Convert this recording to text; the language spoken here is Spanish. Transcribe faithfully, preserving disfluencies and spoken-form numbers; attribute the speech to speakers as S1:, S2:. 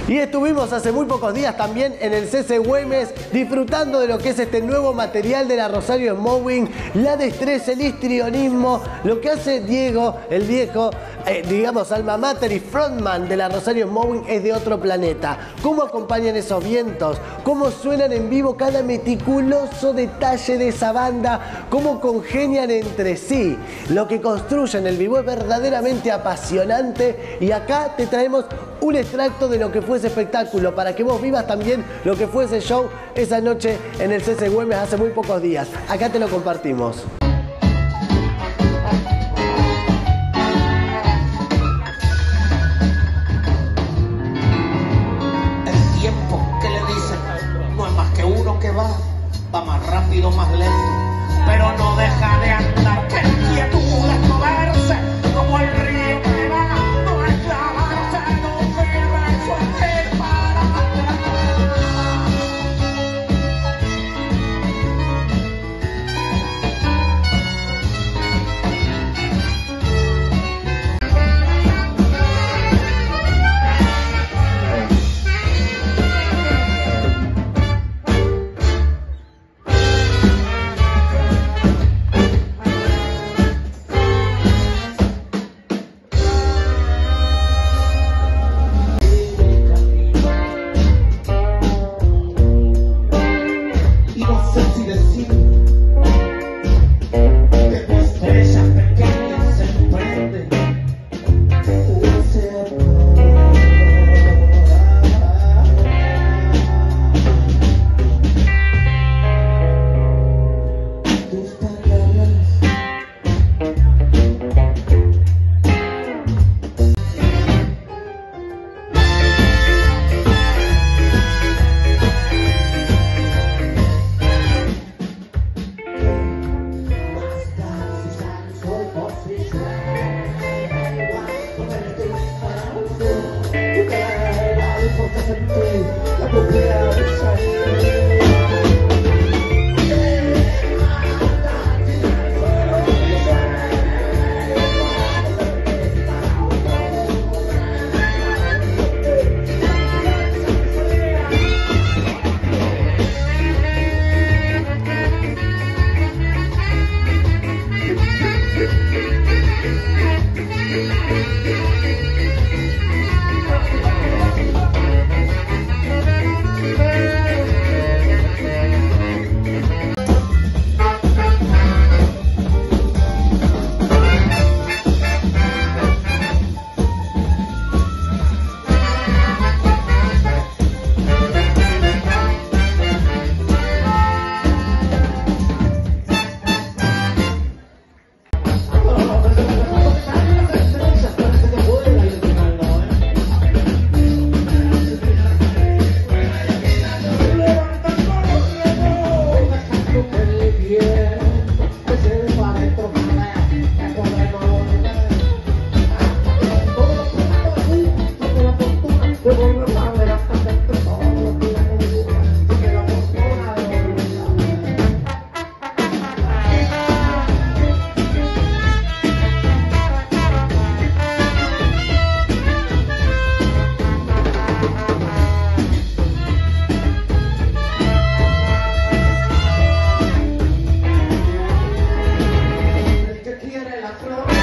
S1: Y estuvimos hace muy pocos días también en el C C Güemes disfrutando de lo que es este nuevo material de la Rosario Smowing, la destreza, el histrionismo, lo que hace Diego, el viejo, eh, digamos, alma mater y frontman de la Rosario Smowing es de otro planeta. Cómo acompañan esos vientos, cómo suenan en vivo cada meticuloso detalle de esa banda, cómo congenian entre sí. Lo que construyen el vivo es verdaderamente apasionante y acá te traemos un extracto de lo que fue ese espectáculo para que vos vivas también lo que fue ese show esa noche en el C C Güemes hace muy pocos días. Acá te lo compartimos.
S2: El tiempo que le dicen no es más que uno que va, va más rápido, más lento, pero no deja de andar, que quietud es moverse como el río que va, no es clavarse, no cierra su eje para atrás.
S3: Quiere la flor.